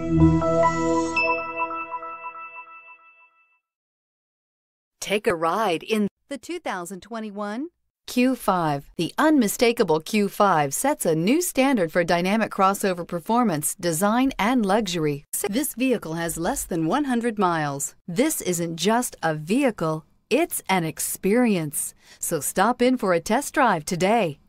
Take a ride in the 2021 Q5. The unmistakable Q5 sets a new standard for dynamic crossover performance, design, and luxury. This vehicle has less than 100 miles. This isn't just a vehicle, it's an experience. So stop in for a test drive today.